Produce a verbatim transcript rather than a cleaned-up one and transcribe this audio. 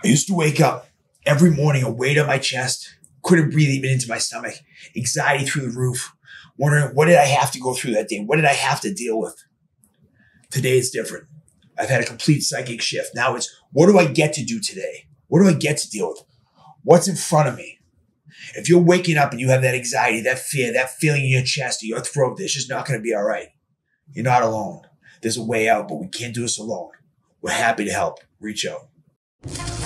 I used to wake up every morning, a weight on my chest, couldn't breathe even into my stomach, anxiety through the roof, wondering what did I have to go through that day? What did I have to deal with? Today it's different. I've had a complete psychic shift. Now it's, what do I get to do today? What do I get to deal with? What's in front of me? If you're waking up and you have that anxiety, that fear, that feeling in your chest or your throat, it's just not going to be all right. You're not alone. There's a way out, but we can't do this alone. We're happy to help. Reach out.